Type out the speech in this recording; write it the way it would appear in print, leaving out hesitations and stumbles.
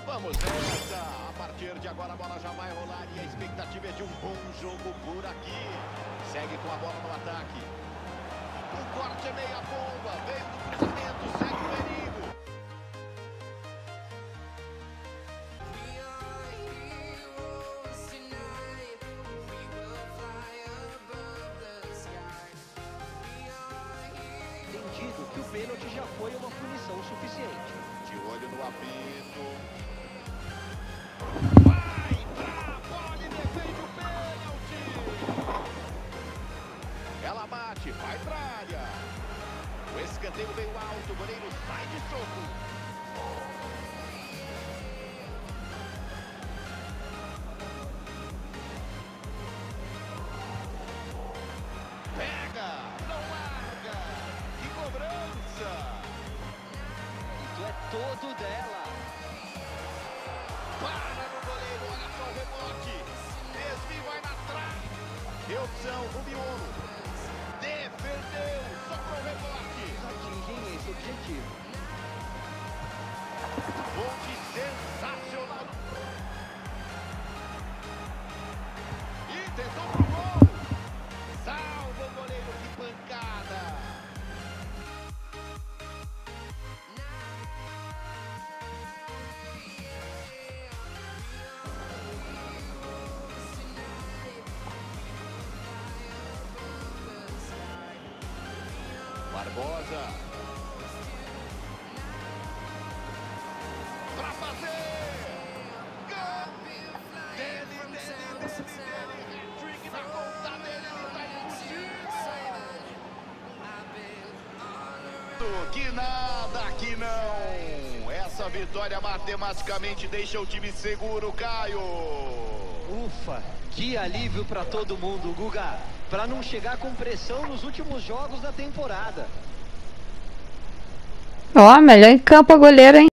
Vamos nessa. A partir de agora a bola já vai rolar e a expectativa é de um bom jogo por aqui. Segue com a bola no ataque. O corte é meia bomba. Veio do cruzamento. Segue o perigo. Entendido que o pênalti já foi uma punição suficiente. De olho no apito. Ela bate, vai pra área. O escanteio veio alto, o goleiro sai de soco. Pega, não larga. Que cobrança. Isso é todo dela. Para no goleiro, olha só o rebote. Desvio, vai na trave. Deu opção, o Miolo. Defendeu, sobrou o rebote. Atingem esse objetivo. Ponte sensacional. E tentou pro gol. Salva o goleiro, que pancada. Barbosa. Pra fazer. Gol. Dele. Hat-trick na conta dele. Ele tá impossível. Que não. Essa vitória matematicamente deixa o time seguro, Caio. Ufa, que alívio pra todo mundo, Guga. Pra não chegar com pressão nos últimos jogos da temporada. Ó, melhor em campo a goleira, hein?